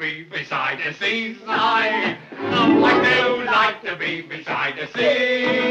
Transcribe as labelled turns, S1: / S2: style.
S1: be beside the seaside. Oh, I do like to be beside the sea.